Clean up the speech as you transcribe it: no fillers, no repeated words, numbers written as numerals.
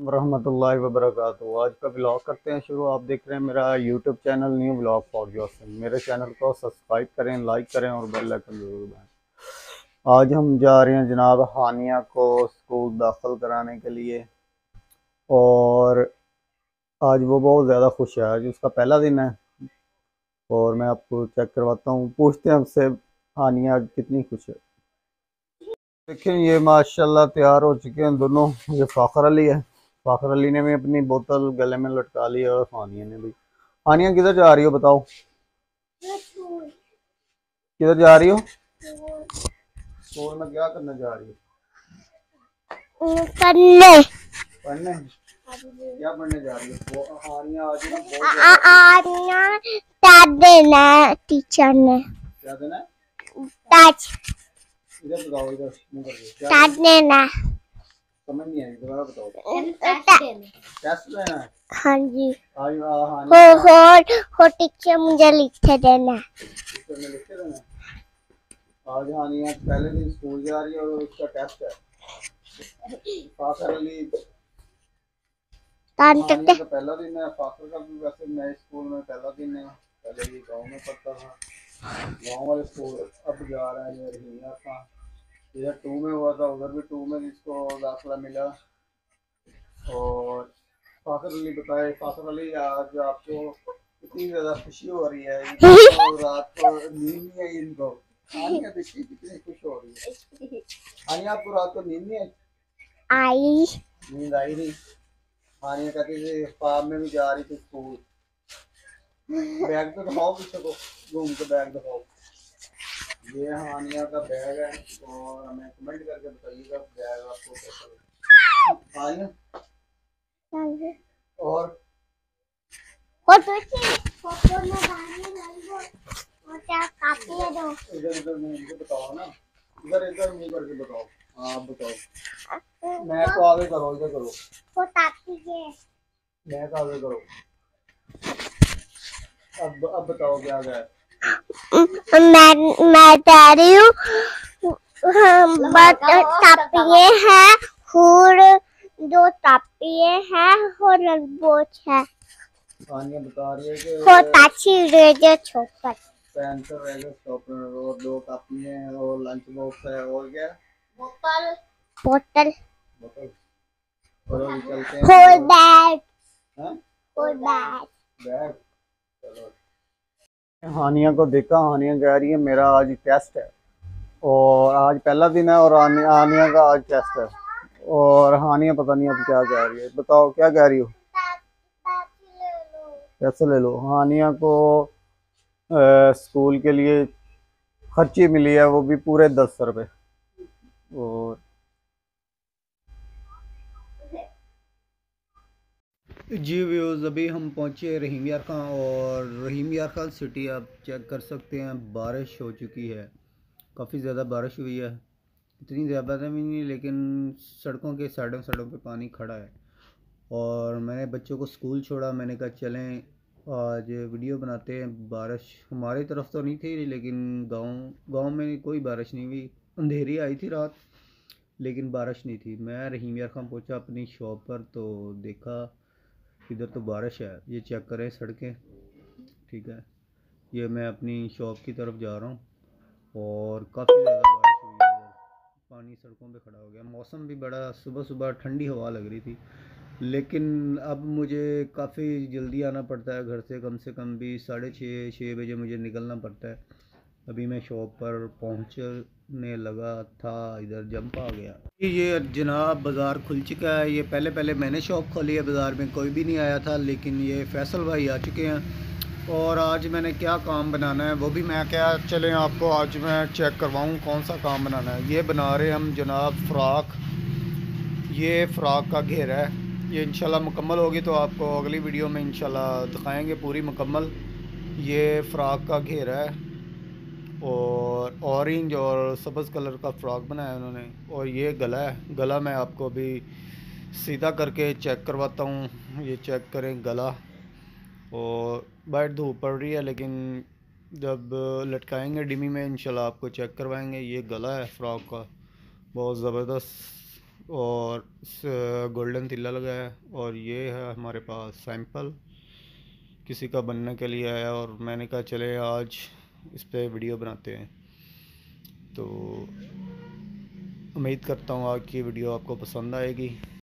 रहमतुल्लाहि व बरकातुहू। आज का ब्लॉग करते हैं शुरू। आप देख रहे हैं मेरा YouTube channel new blog for yourself. मेरे चैनल को सब्सक्राइब करें, लाइक करें और बेल आइकन जरूर दबाएं। आज हम जा रहे हैं जनाब हानिया को स्कूल दाखिल कराने के लिए, और आज वो बहुत ज़्यादा खुश है। आज उसका पहला दिन है और मैं आपको चेक करवाता हूँ। पूछते हैं हमसे हानिया कितनी खुश है। देखें ये माशाल्लाह तैयार हो चुके हैं दोनों। ये फ़ाखर अली है। फ़ाखर अली ने भी अपनी बोतल गले में लटका ली है और हानिया ने भी। हानिया किधर जा रही हो बताओ, किधर जा रही हो? स्कूल में क्या करने जा रही हो? पढ़ने। पढ़ने? क्या पढ़ने जा रही हो? वो हानिया आज ना आज टैग देना है टीचर ने। क्या देना है? टच इधर बताओ, इधर मुंह करके क्या टैग देना। समझ नहीं आई, दोबारा बताओ। टेस्ट लेना है? हाँ जी। आज हो हो टीचर मुझे लिख देना। टीचर ने लिख के देना है। आज हानिया पहले दिन स्कूल जा रही है और उसका टेस्ट है। फ़ाखर अली हानिया का पहला दिन है। फ़ाखर का भी वैसे नए स्कूल में पहला दिन है। पहले ये गांव में पढ़ता था, गांव वाले स्कूल। अब जा रहा है ये रहीमिया था। इधर 2 में हुआ था, उधर भी 2 में जिसको दाखिला मिला। और फ़ाखर अली बताए, फ़ाखर अली आज आपको कितनी ज़्यादा खुशी हो रही है? इनको रात को नींद नहीं आई इनको। हानिया देखिए कितनी खुश हो रही है। हानिया आपको रात को नींद नहीं आई? नींद आई नहीं। हानिया कहती थी फार्म में भी जा रही थी स्कूल। बैग तो दिखाओ पीछे को, घूम के बैग दिखाओ। ये हानिया का बैग है और हमें कमेंट करके बताइएगा बैग आपको कैसा लगा। हानिया और फोटो में काफी है। दो इधर इधर मुंह बताओ ना, इधर इधर मुंह करके बताओ। हाँ आप बताओ। मैं तो आगे करो, इधर करो। मैं तो आगे करो। अब बताओ क्या गया? मैं कह रही हूँ टापिये हैं और 2 टापिये हैं और बोच है। हानिया बता रही है कि हो ताची radio chopper pencil razor stopper और 2 कापियां हैं और लंच बॉक्स है और क्या? बोतल बोतल बोतल। और अभी चलते हैं होल बैग। हाँ होल बैग बैग। चलो हानिया को देखा, हानिया कह रही है मेरा आज टेस्ट है और आज पहला दिन है और हानिया का आज टेस्ट है। और हानिया पता नहीं अब क्या कह रही है। बताओ क्या कह रही हो? पैसे ले लो। हानिया को स्कूल के लिए खर्ची मिली है, वो भी पूरे 10 रुपए। और जी व्यूज़ अभी हम पहुंचे रहीम यार खां, और रहीम यार खां सिटी आप चेक कर सकते हैं। बारिश हो चुकी है, काफ़ी ज़्यादा बारिश हुई है। इतनी ज़्यादा भी नहीं, लेकिन सड़कों के साइडों पे पानी खड़ा है। और मैंने बच्चों को स्कूल छोड़ा। मैंने कहा चलें आज वीडियो बनाते हैं। बारिश हमारी तरफ तो नहीं थी, लेकिन गांव में कोई बारिश नहीं हुई। अंधेरी आई थी रात, लेकिन बारिश नहीं थी। मैं रहीम यार खां पहुँचा अपनी शॉप पर, तो देखा इधर तो बारिश है। ये चेक करें सड़कें, ठीक है। ये मैं अपनी शॉप की तरफ जा रहा हूँ और काफ़ी ज़्यादा बारिश हुई है। इधर पानी सड़कों पे खड़ा हो गया। मौसम भी बड़ा, सुबह सुबह ठंडी हवा लग रही थी, लेकिन अब मुझे काफ़ी जल्दी आना पड़ता है घर से कम भी 6:30 बजे मुझे निकलना पड़ता है। अभी मैं शॉप पर पहुंचने लगा था, इधर जंप आ गया। ये जनाब बाज़ार खुल चुका है। ये पहले पहले मैंने शॉप खोली है, बाज़ार में कोई भी नहीं आया था, लेकिन ये फैसल भाई आ चुके हैं। और आज मैंने क्या काम बनाना है वो भी मैं क्या चलें आपको आज मैं चेक करवाऊँ कौन सा काम बनाना है। ये बना रहे हम जनाब फ़्रॉक। ये फ़्रॉक का घेरा है। ये इंशाल्लाह मुकम्मल होगी तो आपको अगली वीडियो में इंशाल्लाह दिखाएंगे पूरी मुकम्मल। ये फ़्रॉक का घेरा है और ऑरेंज और सब्ज़ कलर का फ़्रॉक बनाया उन्होंने। और ये गला है, गला मैं आपको अभी सीधा करके चेक करवाता हूँ। ये चेक करें गला। और बाहर धूप पड़ रही है, लेकिन जब लटकाएंगे डिमी में इंशाल्लाह आपको चेक करवाएंगे। ये गला है फ़्रॉक का, बहुत ज़बरदस्त और गोल्डन तिल्ला लगा है। और ये है हमारे पास सैंपल किसी का बनने के लिए आया, और मैंने कहा चले आज इस पे वीडियो बनाते हैं। तो उम्मीद करता हूँ आज की वीडियो आपको पसंद आएगी।